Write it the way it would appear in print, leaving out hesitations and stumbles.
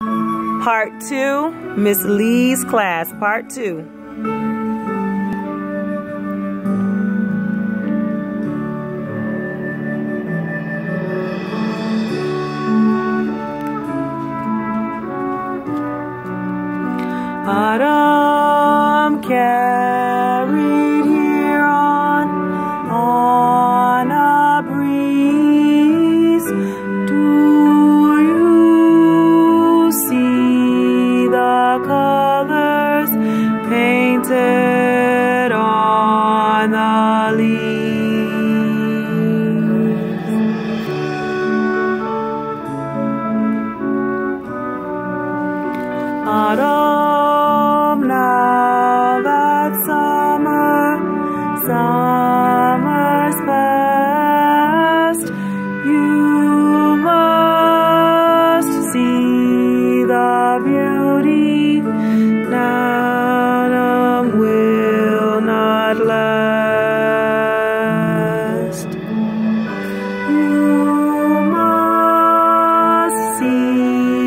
Part 2, Miss Lee's class, Part 2. Autumn carried here on a breeze. Do you see the colors painted on the leaves? Autumn, now that summer's past, you must see the beauty that will not last. You must see